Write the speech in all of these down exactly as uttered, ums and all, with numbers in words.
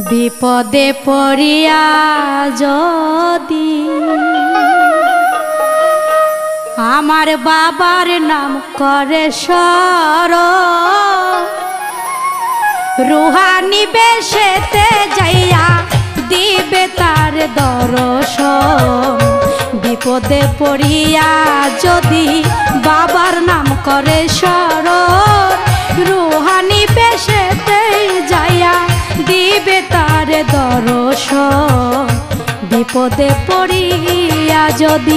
বিপদে পড়িয়া যদি আমার বাবার নাম করে স্মরণ, রুহানি বেশেতে যাইয়া দিবে তার দর্শন। বিপদে পড়িয়া যদি বাবার নাম করে স্মরণ, রুহানি বেশেতে যাইয়া দিবে তার দর্শন। বিপদে পড়িয়া যদি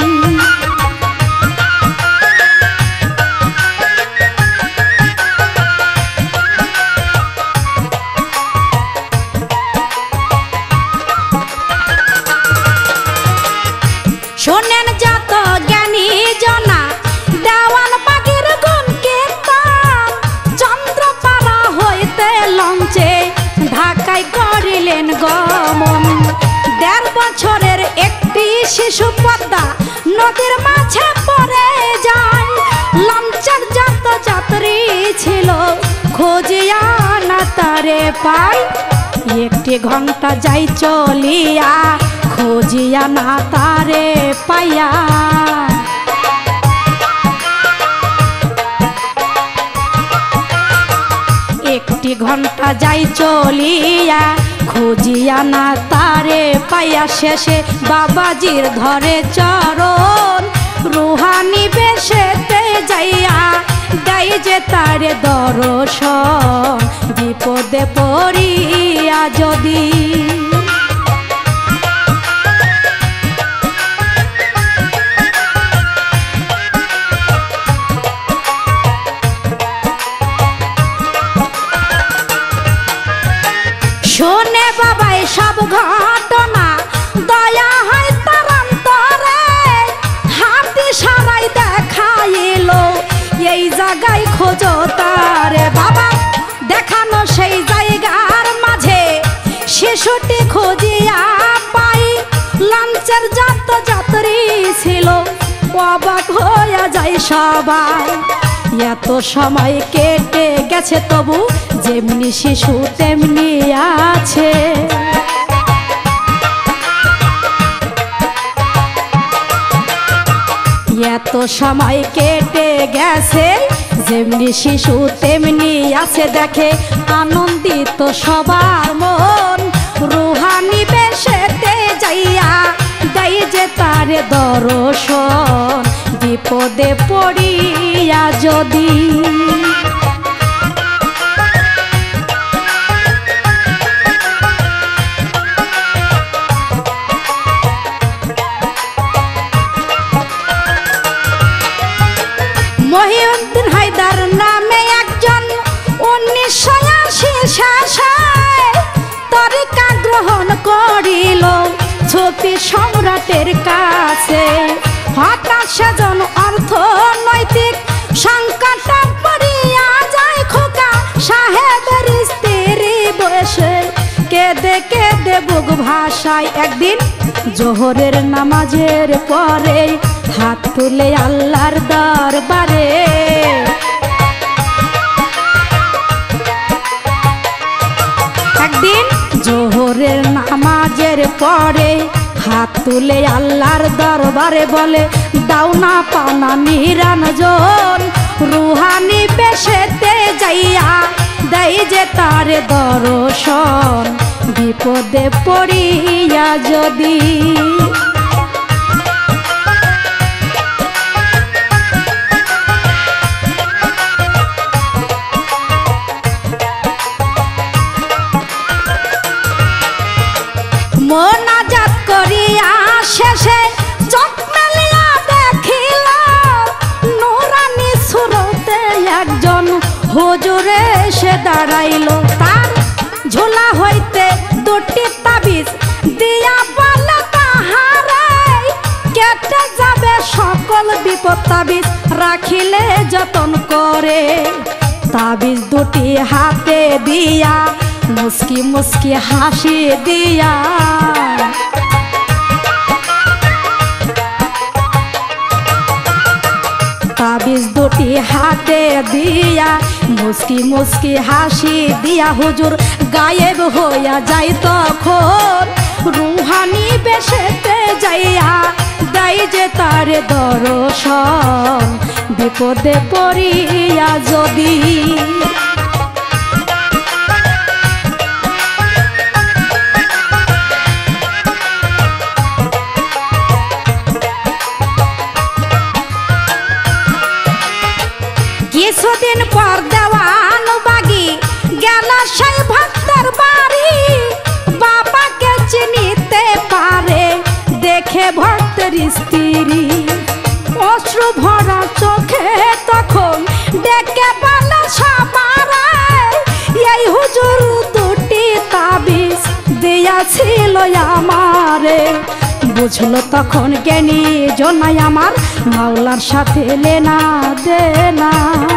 শোনেন যত জ্ঞানী জনা দেওয়ান বাগের গুণ কীর্তন, চন্দ্রপাড়া হইতে লঞ্চে ঢাকায় করিলেন গমন। দেড় বছরের একটি শিশু পদ্মা নদীর মাঝে পড়ে যায়, লঞ্চের যত যাত্রী ছিল খোঁজিয়া না তারে পায়। একটি ঘন্টা যাই চলিয়া খোঁজিয়া না তারে পাইয়া, একটি ঘন্টা যাই চলিয়া খুঁজিয়া না তারে পাইয়া। শেষে বাবাজির ধরে চরণ, রুহানি বেশেতে যাইয়া দেয় যে তারে দর্শন। বিপদে পড়িয়া যদি শোনে বাবাই সব ঘটনা দয়া হয় তার অন্তরে, হাতি সারাই দেখাইল এই জায়গায় খোঁজো তারে। বাবা দেখানো সেই জায়গার মাঝে শিশুটি খুঁজিয়া পাই, লঞ্চের যত যাত্রী ছিল অবাক হইয়া যায় সবাই। এত সময় কেটে গেছে তবু যেমনি শিশু তেমনি আছে, এত সময় কেটে গেছে যেমনি শিশু তেমনি আছে। দেখে আনন্দিত সবার মন, রুহানি বেশেতে যাইয়া দেয় যে তারে দর্শন। বিপদে পড়িয়া যদি মহিউদ্দিন হায়দার নামে একজন উনিশশো আশি শেষে তরিকা গ্রহণ করিল ছবি সম্রাটের কাছে। হঠাৎ সেজন অর্থনৈতিক সংকট পড়িয়া যায় খোকা সাহেবের স্ত্রী বয়সে, কেঁদে কেঁদে বুক ভাষায়। একদিন জোহরের নামাজের পরে হাত তুলে আল্লাহর দরবারে, একদিন জোহরের নামাজের পরে হাত তুলে আল্লাহর দরবারে বলে, দাও না পাওনা নিরঞ্জন, রুহানি বেশেতে যাইয়া দেয় যে তারে দর্শন। বিপদে পড়িয়া যদি মোনাজাত করিয়া শেষে চোখ মেলিয়া দেখিল নুরানি সুরতে একজন হুজুরে এসে দাঁড়াইল। তার ঝোলা হইতে দুটি তাবিজ দিয়া বলে তাহারে কেটে যাবে সকল বিপদ, তাবিজ রাখিলে যতন করে। তাবিজ দুটি হাতে দিয়া মুস্কি মুস্কি হাসি দিয়া তাবিজ দুটি হাতে দিয়া মুস্কি মুস্কি হাসি দিয়া হুজুর গায়েব হইয়া যায় তখন রুহানি বেশেতে যাইয়া দেয় যে তার দর্শন বিপদে পড়িয়া যদি কিছুদিন পর দেওয়ান বাগি গেল সেই ভক্তের বাড়ি বাবাকে চিনিতে পারে দেখে ভক্তের স্ত্রী অশ্রু ভরা চোখে তখন ডেকে বলে সবারে এই হুজুর দুটি তাবিজ দিয়াছিল আমারে বুঝলো তখন জ্ঞানী জনাই আমার মাওলার সাথে লেনা দেনা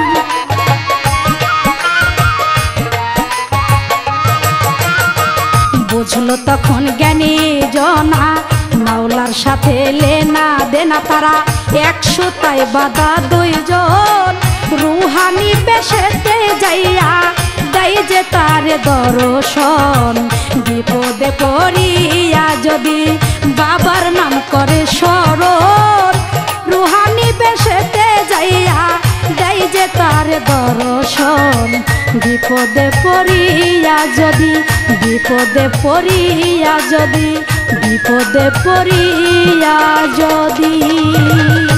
বুঝলো তখন জ্ঞানী জনা মাওলার সাথে লেনা দেনা তারা একশো তাই বাদা দুইজন রুহানি বেশেতে যাইয়া দেয় যে তার দর্শন বিপদে পড়িয়া যদি বাবার নাম করে স্মরণ রুহানি বেশেতে যাইয়া দেয় যে তার দর্শন বিপদে পড়িয়া যদি বিপদে পড়িয়া যদি বিপদে পড়িয়া যদি